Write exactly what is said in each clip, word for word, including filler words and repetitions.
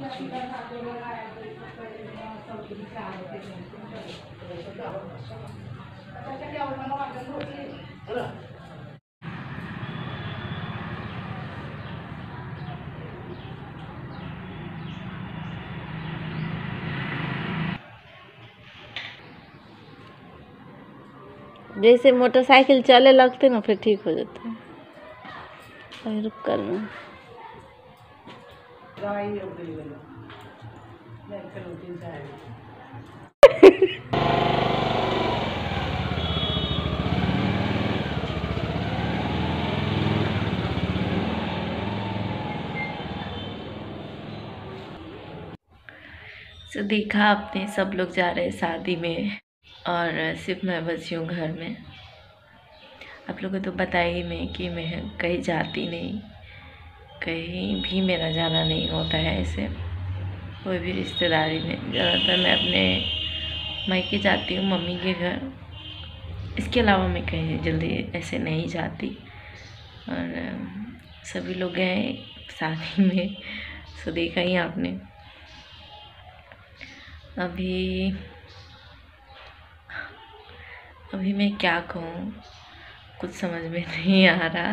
जैसे मोटरसाइकिल चले लगते ना फिर ठीक हो जाते हैं। अभी रुक कर रहा हूँ। तो देखा आपने, सब लोग जा रहे हैं शादी में और सिर्फ मैं बची हूँ घर में। आप लोगों को तो पता ही नहीं कि मैं कहीं जाती नहीं, कहीं भी मेरा जाना नहीं होता है ऐसे, कोई भी रिश्तेदारी में। ज़्यादातर मैं अपने मायके जाती हूँ, मम्मी के घर। इसके अलावा मैं कहीं जल्दी ऐसे नहीं जाती। और सभी लोग गए शादी में, सो देखा ही आपने। अभी अभी मैं क्या कहूँ, कुछ समझ में नहीं आ रहा।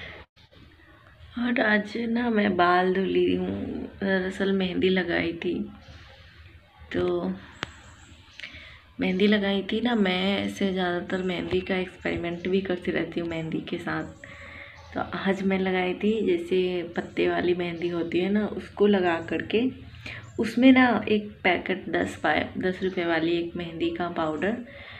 और आज ना मैं बाल धुली हूँ, दरअसल मेहंदी लगाई थी। तो मेहंदी लगाई थी ना, मैं ऐसे ज़्यादातर मेहंदी का एक्सपेरिमेंट भी करती रहती हूँ मेहंदी के साथ। तो आज मैं लगाई थी, जैसे पत्ते वाली मेहंदी होती है ना, उसको लगा करके उसमें ना एक पैकेट दस पाए दस रुपये वाली एक मेहंदी का पाउडर,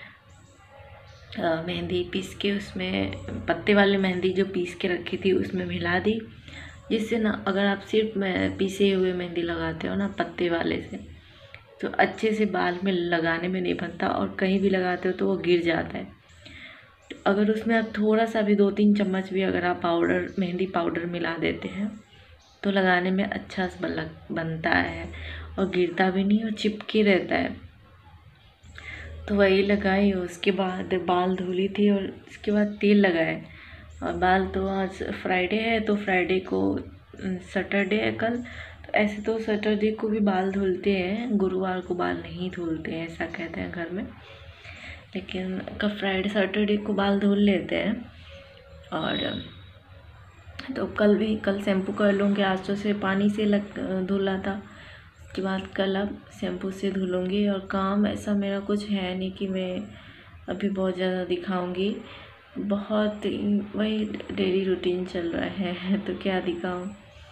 मेहंदी पीस के उसमें पत्ते वाली मेहंदी जो पीस के रखी थी उसमें मिला दी। जिससे ना अगर आप सिर्फ में पीसे हुए मेहंदी लगाते हो ना पत्ते वाले से, तो अच्छे से बाल में लगाने में नहीं बनता, और कहीं भी लगाते हो तो वो गिर जाता है। तो अगर उसमें आप थोड़ा सा भी, दो तीन चम्मच भी अगर आप पाउडर मेहंदी पाउडर मिला देते हैं तो लगाने में अच्छा बनता है और गिरता भी नहीं और चिपके रहता है। तो वही लगाई, उसके बाद बाल धुली थी और उसके बाद तेल लगाए। और बाल तो आज फ्राइडे है, तो फ्राइडे को सैटरडे है कल, तो ऐसे तो सैटरडे को भी बाल धुलते हैं, गुरुवार को बाल नहीं धुलते हैं, ऐसा कहते हैं घर में। लेकिन कल फ्राइडे सैटरडे को बाल धुल लेते हैं। और तो कल भी कल शैम्पू कर लूँगी, आज तो से पानी से लग धुला था, उसके बाद कल अब शैम्पू से धुलूँगी। और काम ऐसा मेरा कुछ है नहीं कि मैं अभी बहुत ज़्यादा दिखाऊँगी, बहुत वही डेली रूटीन चल रहा है तो क्या दिखाऊँ।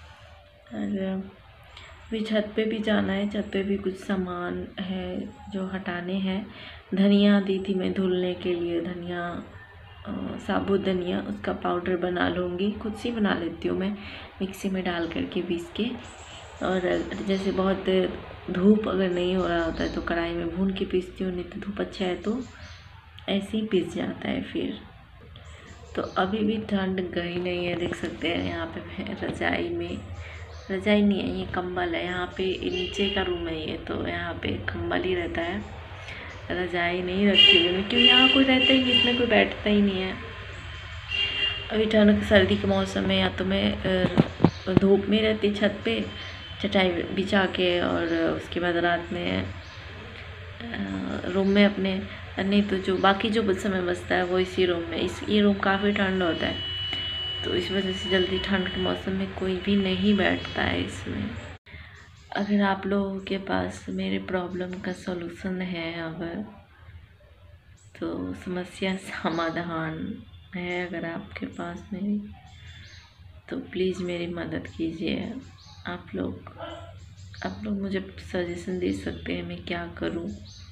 और अभी छत पे भी जाना है, छत पे भी कुछ सामान है जो हटाने हैं। धनिया दी थी मैं धुलने के लिए, धनिया साबुत धनिया, उसका पाउडर बना लूँगी, खुद से बना लेती हूँ मैं मिक्सी में डाल करके पीस के। और जैसे बहुत धूप अगर नहीं हो रहा होता है तो कढ़ाई में भून के पीसती हूँ, नहीं तो धूप अच्छा है तो ऐसे ही पीस जाता है फिर। तो अभी भी ठंड गई नहीं है, देख सकते हैं यहाँ पे रजाई में, रजाई नहीं है ये कंबल है, यहाँ पे नीचे का रूम है ये, तो यहाँ पे कंबल ही रहता है, रजाई नहीं रखी हुई क्योंकि यहाँ कोई रहता ही नहीं, इसमें कोई बैठता ही नहीं है। अभी ठंड सर्दी के मौसम में या तो मैं धूप में रहती छत पे चटाई बिछा के, और उसके बाद रात में रूम में अपने, नहीं तो जो बाकी जो समय बचता है वो इसी रूम में। इस ये रूम काफ़ी ठंड होता है, तो इस वजह से जल्दी ठंड के मौसम में कोई भी नहीं बैठता है इसमें। अगर आप लोगों के पास मेरे प्रॉब्लम का सॉल्यूशन है अगर, तो समस्या समाधान है अगर आपके पास मेरी, तो प्लीज़ मेरी मदद कीजिए। आप लोग आप लोग मुझे सजेशन दे सकते हैं मैं क्या करूं।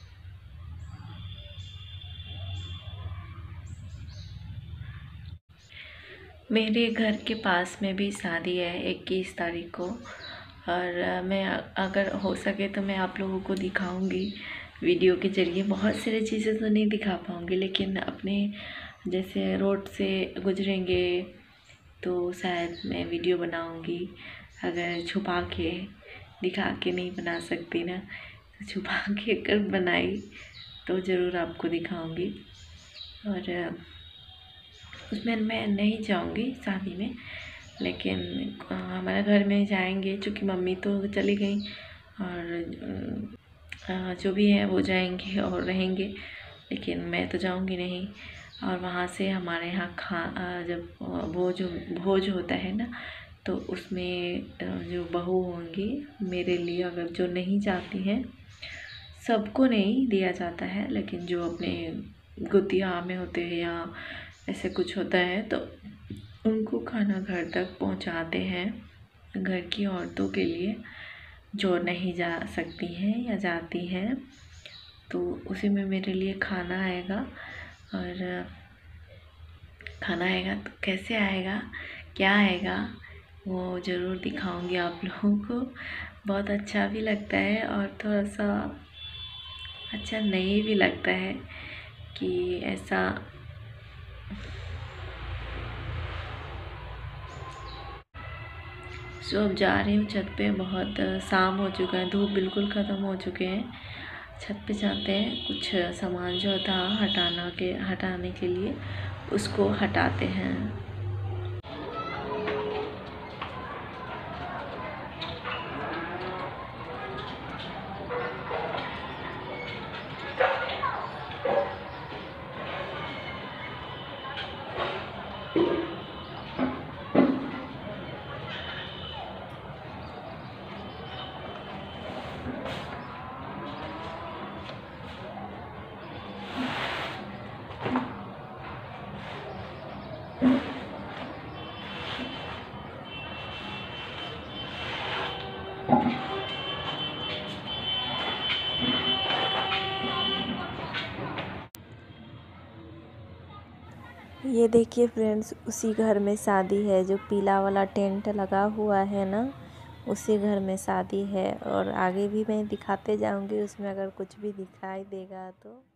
मेरे घर के पास में भी शादी है इक्कीस तारीख को, और मैं अगर हो सके तो मैं आप लोगों को दिखाऊंगी वीडियो के ज़रिए। बहुत सारी चीज़ें तो नहीं दिखा पाऊंगी, लेकिन अपने जैसे रोड से गुजरेंगे तो शायद मैं वीडियो बनाऊंगी। अगर छुपा के दिखा के नहीं बना सकती ना, तो छुपा के अगर बनाई तो ज़रूर आपको दिखाऊंगी। और उसमें मैं नहीं जाऊंगी शादी में, लेकिन हमारे घर में जाएंगे, चूँकि मम्मी तो चली गई और जो भी है वो जाएंगे और रहेंगे, लेकिन मैं तो जाऊंगी नहीं। और वहाँ से हमारे यहाँ खा जब भोज भोज होता है ना, तो उसमें जो बहू होंगी मेरे लिए, अगर जो नहीं जाती हैं, सबको नहीं दिया जाता है, लेकिन जो अपने गोतिया में होते हैं या ऐसे कुछ होता है तो उनको खाना घर तक पहुंचाते हैं, घर की औरतों के लिए जो नहीं जा सकती हैं या जाती हैं। तो उसी में मेरे लिए खाना आएगा, और खाना आएगा तो कैसे आएगा, क्या आएगा, वो ज़रूर दिखाऊंगी आप लोगों को। बहुत अच्छा भी लगता है और थोड़ा सा अच्छा नहीं भी लगता है कि ऐसा सो अब जा रही हूँ छत पे। बहुत शाम हो चुका है, धूप बिल्कुल ख़त्म हो चुके हैं। छत पे जाते हैं, कुछ सामान जो था हटाना के हटाने के लिए उसको हटाते हैं। ये देखिए फ्रेंड्स, उसी घर में शादी है, जो पीला वाला टेंट लगा हुआ है ना, उसी घर में शादी है। और आगे भी मैं दिखाते जाऊंगी, उसमें अगर कुछ भी दिखाई देगा तो।